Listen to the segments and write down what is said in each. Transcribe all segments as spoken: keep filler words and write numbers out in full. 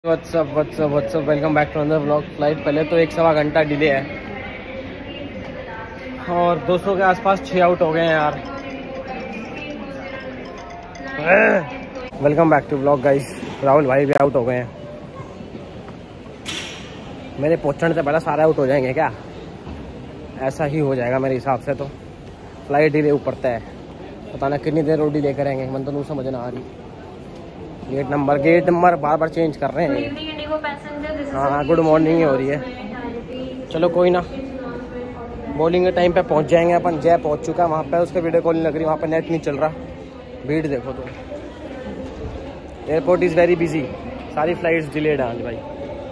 WhatsApp what's up what's up welcome back to another vlog. Flight पहले तो एक सवा घंटा डिले है और दो सौ के आसपास छः आउट हो गए हैं यार। Welcome back to vlog guys. Rahul भाई भी आउट हो गए हैं। मेरे पहुंचने से पहले सारे आउट हो जाएंगे क्या? ऐसा ही हो जाएगा मेरे हिसाब से। तो फ्लाइट डिले ऊपर तय है, पता ना कितनी देर रोडी लेकर आएंगे। मन तो नहीं समझ ना आ रही। गेट नंबर गेट नंबर बार बार चेंज कर रहे हैं। हाँ गुड मॉर्निंग हो रही है। चलो कोई ना, बोर्डिंग के टाइम पे पहुंच जाएंगे अपन। जय पहुंच चुका है वहाँ पे, उसके वीडियो कॉल नहीं लग रही, वहाँ पे नेट नहीं चल रहा। भीड़ देखो तो, एयरपोर्ट इज़ वेरी बिजी, सारी फ्लाइट्स डिलेड हैं आज भाई।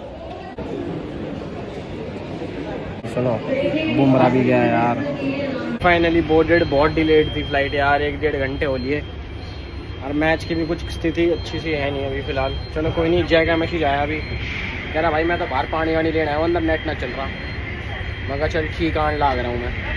सुनो बुमराह भी गया यार। Finally boarded. बहुत डिलेड थी फ्लाइट यार, एक डेढ़ घंटे हो लिए और मैच की भी कुछ स्थिति अच्छी सी है नहीं अभी फ़िलहाल। चलो कोई नहीं, जाएगा मैसेज आया अभी, कह रहा भाई मैं तो बाहर पानी वानी लेना है, अंदर नेट ना चल रहा। मगर चल ठीक आन लाग रहा हूँ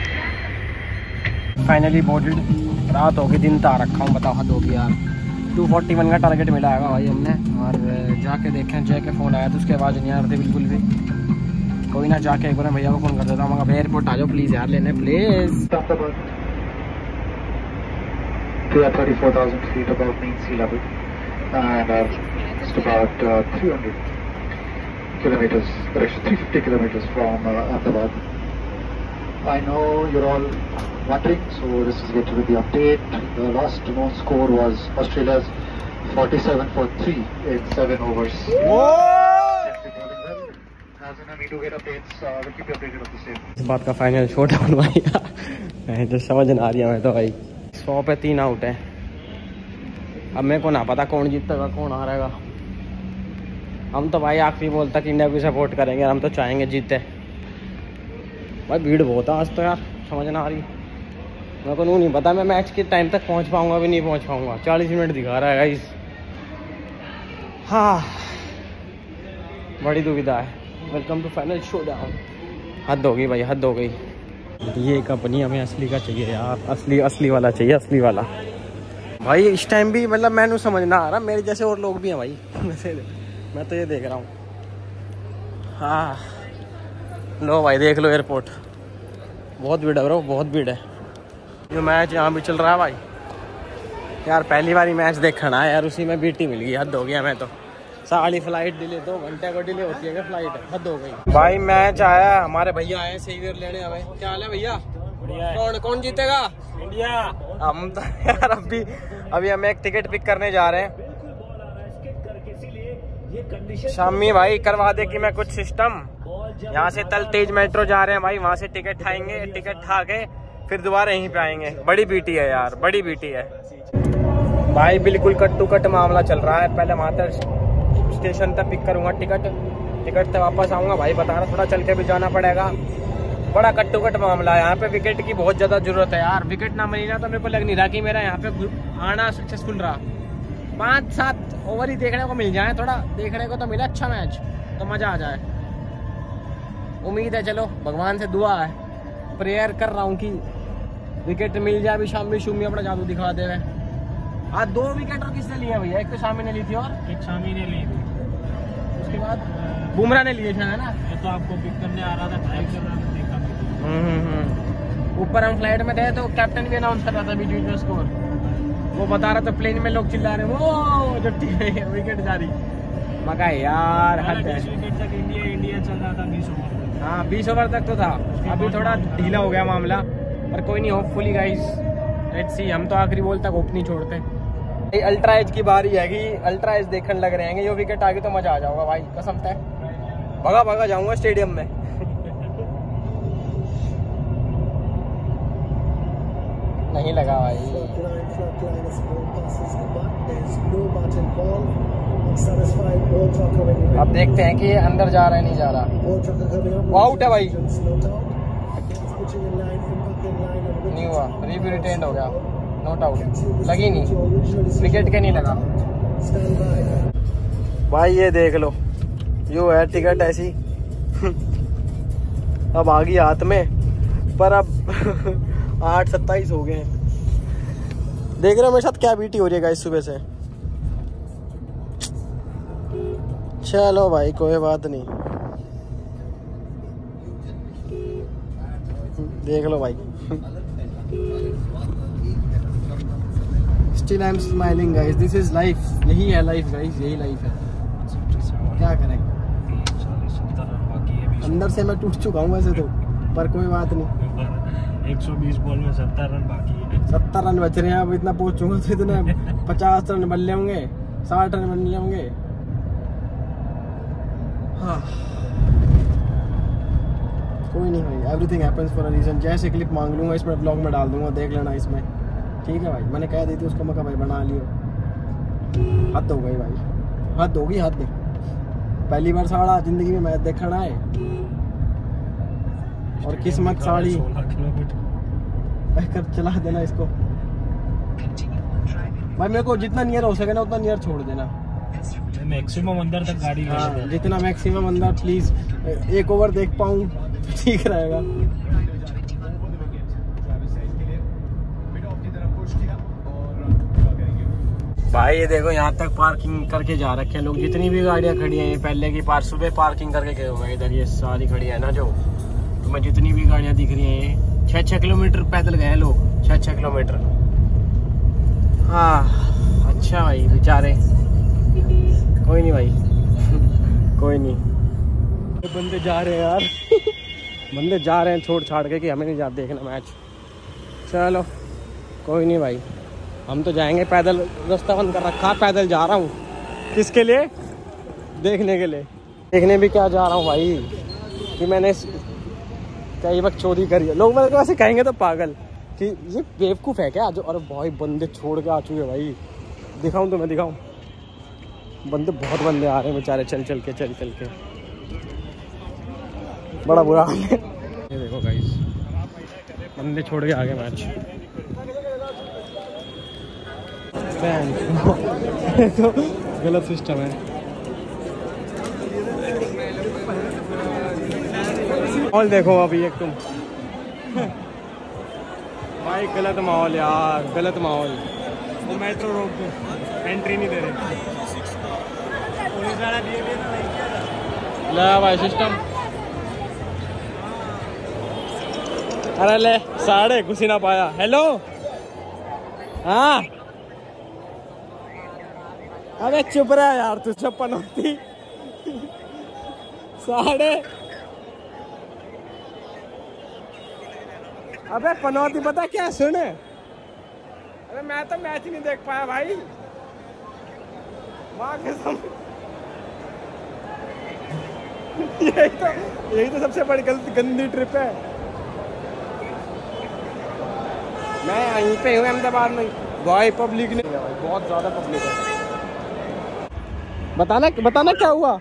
मैं। Finally boarded. रात होगी, दिन तो आ रखा हूँ, बताओ हद होगी यार। टू फोर्टी वन का टारगेट मिला है भाई हमने। और जाके देखें, जय के फ़ोन आया तो उसके आवाज़ नहीं आ रही थी बिल्कुल भी। कोई ना, जाके एक बार भैया को फ़ोन कर देता हूँ, मगर एयरपोर्ट आ जाओ प्लीज़ यार लेने please. We are thirty-four thousand feet above mean sea level and uh, just about uh, three hundred kilometers, correction, three hundred fifty kilometers from uh, Ahmedabad. I know you're all wondering, so this is going to be the update. The last known score was Australia's forty-seven for three in seven overs. Whoa! As in, we do get updates, uh, we'll keep you updated of the same. इस बात का final shot down भाई यार, तो समझ ना आ रही है मैं तो भाई। सौ पे तीन आउट है। अब मेरे को ना पता कौन जीतेगा कौन हारेगा। हम तो भाई आखिरी बॉल तक इंडिया को सपोर्ट करेंगे, हम तो चाहेंगे जीते। भाई भीड़ बहुत है आज तो यार, समझ ना आ रही। मेरे को नहीं पता मैं मैच के टाइम तक पहुंच पाऊंगा भी नहीं पहुंच पाऊंगा। चालीस मिनट दिखा रहा है गाइस। हाँ बड़ी दुविधा है। Welcome to final showdown. हद हो गई भाई, हद हो गई। ये कंपनी हमें असली का चाहिए यार, असली असली वाला चाहिए, असली वाला भाई। इस टाइम भी मतलब मैंने समझ ना आ रहा, मेरे जैसे और लोग भी हैं भाई मैं तो ये देख रहा हूँ। हाँ लो भाई देख लो, एयरपोर्ट बहुत भीड़ है ब्रो, बहुत भीड़ है। जो मैच यहाँ भी चल रहा है भाई यार, पहली बार ही मैच देखना है यार, उसी में बीटी मिल गई। हद हो गया। मैं तो सारी फ्लाइट डिले, दो घंटे को डिले होती है क्या फ्लाइट? हद हो गई भाई। मैच आया, हमारे भैया आए सेवियर लेने हमें। क्या हाल है भैया? कौन कौन जीतेगा? इंडिया। हम तो यार अभी अभी हम एक टिकट पिक करने जा रहे हैं। शामी भाई करवा दे कि मैं कुछ सिस्टम। यहाँ से तल तेज मेट्रो जा रहे हैं भाई, वहाँ से टिकट ठाएंगे, टिकट ठा के फिर दोबारा यहीं पे आएंगे। बड़ी बीटी है यार, बड़ी बीटी है भाई। बिल्कुल कट टू कट मामला चल रहा है। पहले वहाँ तक स्टेशन तक पिक करूंगा टिकट, टिकट से वापस आऊंगा भाई। बता रहा थोड़ा चल के भी जाना पड़ेगा। बड़ा कट टू कट मामला है यहाँ पे। विकेट की बहुत ज़्यादा जरूरत है यार। विकेट ना मिली ना तो मेरे को लग नहीं रहा कि मेरा यहाँ पे आना सक्सेसफुल रहा। पाँच सात ओवर ही देखने को मिल जाए, थोड़ा देखने को तो मिला अच्छा मैच, तो मज़ा आ जाए। उम्मीद है, चलो भगवान से दुआ है, प्रेयर कर रहा हूँ कि विकेट मिल जाए। अभी शामी शुमी अपना जादू दिखा दे। आज दो विकेट और किसने लिए भैया? एक तो शामी ने ली थी और एक शामी ने ली थी। उसके बाद बुमराह ने लिए थे ना। ये तो आपको पिक करने आ रहा था, ड्राइव कर रहा था, देखा हम्म ऊपर हम फ्लाइट में थे तो कैप्टन भी अनाउंस कर रहा था बीच में स्कोर। वो बता रहा था प्लेन में लोग चिल्ला रहे वो जब विकेट जा रही। मगा यार हद है। विकेट तक इंडिया इंडिया चल रहा था बीस ओवर तक। हाँ बीस ओवर तक तो था। अभी थोड़ा ढीला हो गया मामला, पर कोई नहीं, होपफुली गाइस लेट्स सी। हम तो आखिरी बॉल तक होप नहीं छोड़ते। अल्ट्रा एज की बारी है कि अल्ट्रा एज देखने लग रहे हैं। ये विकेट आ गई तो मजा आ जाऊंगा भाई, कसम से। भगा भगा जाऊंगा स्टेडियम में। नहीं लगा भाई। अब देखते हैं कि ये अंदर जा रहा है नहीं जा रहा। वो आउट है भाई, नहीं हुआ, रिव्यू रिटेंड हो गया, नॉट आउट। लगी नहीं, विकेट के नहीं लगा भाई। ये देख लो, जो है टिकट ऐसी अब आ गई हाथ में, पर अब आठ सत्ताईस हो गए हैं। देख रहे हो मेरे साथ क्या बीटी हो रही है गाइस सुबह से। चलो भाई कोई बात नहीं, देख लो भाई। Still I am smiling guys, this is life, यही है लाइफ गाइस, यही लाइफ है, क्या करें। अंदर से मैं टूट चुका हूँ वैसे तो, पर कोई बात नहीं। एक सौ बीस बॉल में सत्तर रन बाकी है। सत्तर रन बच रहे हैं, अब इतना पहुंचूंगा तो इतने पचास रन बन ले होंगे, साठ रन बन ले होंगे। हाँ कोई नहीं भाई, everything happens for a reason. जैसे क्लिप मांग लूंगा इसमें, ब्लॉग में डाल दूंगा, देख लेना इसमें, ठीक है भाई। मैंने कह दी थी उसको, मैं कहा भाई बना लियो। हद हो गई भाई, हद होगी हद। पहली बार साड़ा जिंदगी में मैच देखना है, और किस्मत साड़ी कर चला देना इसको भाई। मेरे को जितना नियर हो सके ना उतना नियर छोड़ देना, मैक्सिमम अंदर तक गाड़ी। हाँ जितना मैक्सिमम अंदर प्लीज। एक ओवर देख पाऊँ तो ठीक रहेगा। भाई ये देखो यहाँ तक पार्किंग करके जा रखे हैं लोग, जितनी भी गाड़ियाँ खड़ी हैं। पहले की पार सुबह पार्किंग करके गए हुए इधर, ये सारी खड़ी है ना जो, तो मैं जितनी भी गाड़ियाँ दिख रही हैं, छः छः किलोमीटर पैदल गए हैं लोग, छः छः किलोमीटर। हाँ अच्छा भाई बेचारे, कोई नहीं भाई कोई नहीं। बंदे जा रहे हैं यार बंदे जा रहे हैं छोड़ छाड़ के कि हमें नहीं जा देखना मैच। चलो कोई नहीं भाई, हम तो जाएंगे पैदल, रास्ता बंद कर रखा, पैदल जा रहा हूँ। किसके लिए? देखने के लिए। देखने भी क्या जा रहा हूँ भाई कि मैंने कई वक्त चोरी करी है। लोग मेरे को ऐसे कहेंगे तो पागल कि ये बेवकूफ़ है क्या जो। अरे भाई बंदे छोड़ के आ चुके भाई, दिखाऊँ तो मैं दिखाऊँ, बंदे बहुत बंदे आ रहे हैं बेचारे, चल चल के चल चल के बड़ा बुरा हाल है। ये देखो गाइस, बंदे छोड़ के आ गए मैच। तो गलत सिस्टम है। माहौल देखो अभी एक तुम भाई, गलत माहौल यार, गलत माहौल। वो मेट्रो रोक दो, एंट्री नहीं दे रहे। ला भाई सिस्टम, अरे ले साढ़े घुस ही ना पाया। हेलो हाँ, अबे चुप रहा यार तू, छप्पन होती साढ़े। अबे पनौती पता क्या सुन, अबे मैं तो मैच ही नहीं देख पाया भाई, माँ कसम। यही तो यही तो सबसे बड़ी गलती, गंदी ट्रिप है। मैं यहीं पे हूँ अहमदाबाद में भाई, पब्लिक ने भाई बहुत ज़्यादा पब्लिक है। बताना बताना क्या हुआ?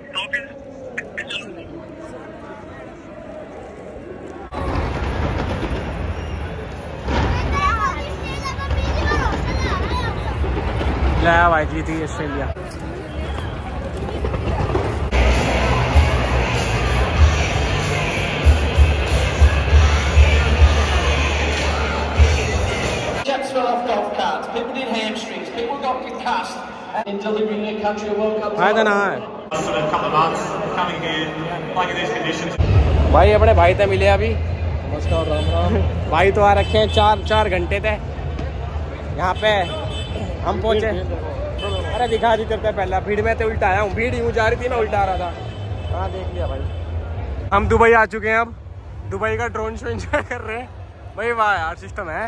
लाया भाई जीत गई Australia. Jets fell off golf carts, people did hamstrings, people got concussed in delivering their country a World Cup. I don't know. For a couple of months, coming here, playing in these conditions. भाई अपने भाई से मिले अभी। नमस्कार राम राम। भाई तो आ रखे हैं चार चार घंटे थे यहाँ पे, हम पहुँचे। अरे दिखा नहीं करता पहला, भीड़ में तो उल्टा आया हूँ, भीड़ यूँ जा रही थी मैं उल्टा आ रहा था। हाँ देख लिया भाई। हम दुबई आ चुके हैं, अब दुबई का ड्रोन शो एंजॉय कर रहे हैं भाई। वाह यार सिस्टम है,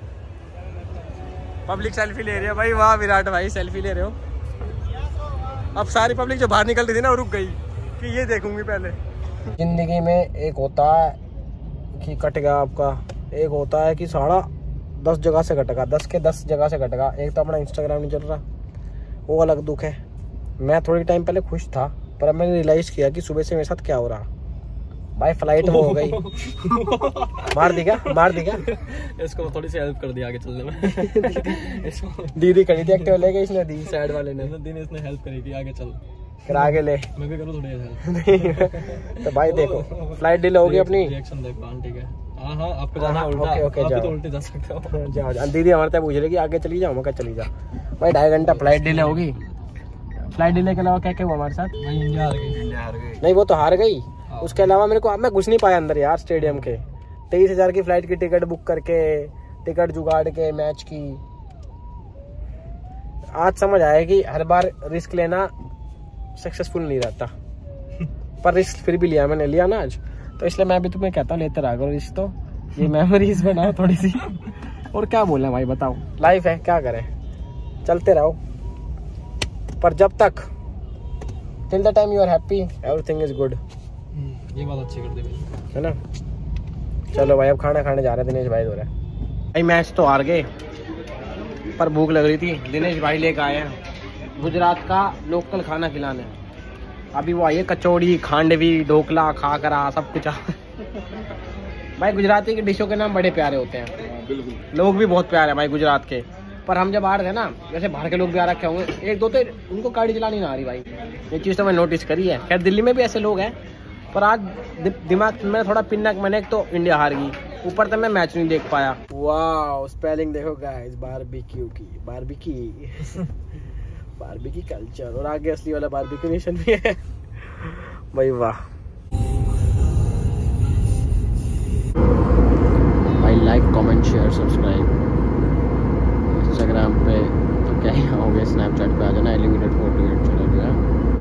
पब्लिक सेल्फी ले रही है भाई। वाह विराट भाई सेल्फी ले रहे हो। अब सारी पब्लिक जो बाहर निकल रही थी ना वो रुक गई कि ये देखूंगी पहले। जिंदगी में एक होता है कि कट गया आपका, एक होता है कि साढ़ा दस जगह से कटेगा, दस के दस जगह से कटेगा। एक तो अपना इंस्टाग्राम नहीं चल रहा, वो अलग दुख है। मैं थोड़ी टाइम पहले खुश था, पर अब मैंने रियलाइज किया कि सुबह से मेरे साथ क्या हो रहा भाई। फ्लाइट वो हो गई मार दी क्या मार दी क्या इसको थोड़ी सी हेल्प कर दी आगे चलने में। दीदी खड़ी थी एक्टिवा लेके, इसने दी साइड वाले ने, दिन इसने हेल्प करी थी आगे चल, फिर आगे ले। मैं भी करूँ थोड़ी हेल्प। तो भाई देखो फ्लाइट डिले होगी अपनी। रिएक्शन देख पान, ठीक है। हाँ हाँ आपको जाना हाँ, उल्टा, ओके, ओके, आप भी जाओ। तो उल्टे जा सकते हो। जाओ जाओ। दीदी हमारे तक पूछ रही कि आगे चली जाओ, मैं कहा चली जा भाई। ढाई घंटा फ्लाइट डिले होगी, फ्लाइट डिले के अलावा क्या क्या हुआ हमारे साथ? भाई इंडिया हार गई। इंडिया हार गई। नहीं वो तो हार गई, उसके अलावा मेरे को मैं घुस नहीं पाया अंदर यार स्टेडियम के। तेईस हजार की फ्लाइट की टिकट बुक करके, टिकट जुगाड़ के मैच की। आज समझ आया कि हर बार रिस्क लेना सक्सेसफुल नहीं रहता, पर रिस्क फिर भी लिया मैंने, लिया ना आज, तो इसलिए मैं भी तुम्हें कहता हूँ लेते रहा करो रिस्क, तो ये मेमोरीज बनाओ थोड़ी सी। और क्या बोले भाई, बताओ, लाइफ है, क्या करें, चलते रहो। पर जब तक till the time you are happy everything is good, ये बात अच्छी कर दी भाई, है ना। चलो भाई अब खाना खाने जा रहे हैं, दिनेश भाई हो रहा है भाई। मैच तो हार गए पर भूख लग रही थी, दिनेश भाई लेकर आए हैं गुजरात का लोकल खाना खिलाने। अभी वो आई है कचौड़ी, खांडवी, ढोकला, खाकरा, सब कुछ। भाई गुजराती की डिशों के नाम बड़े प्यारे होते हैं, लोग भी बहुत प्यारे हैं भाई गुजरात के। पर हम जब आ रहे थे ना, जैसे बाहर के लोग भी आ रखे होंगे, एक दो तो उनको गाड़ी चलानी ना आ रही भाई, ये चीज़ तो मैं नोटिस करी है। खैर दिल्ली में भी ऐसे लोग हैं, पर आज दि, दिमाग में थोड़ा पिन्ना मैंने, एक तो इंडिया हार गई, ऊपर से मैं मैच नहीं देख पाया। वाह स्पेलिंग देखो गाइस, बारबेक्यू की, बारबेक्यू बारबेक्यू कल्चर, और आगे असली वाला बारबेक्यू नेशन भी है भाई। वाह भाई, like comment share subscribe. Instagram पे तो क्या ही हो गया, स्नैपचैट पे आ जाना, एलिमिनेट फोटो चैनल जो है।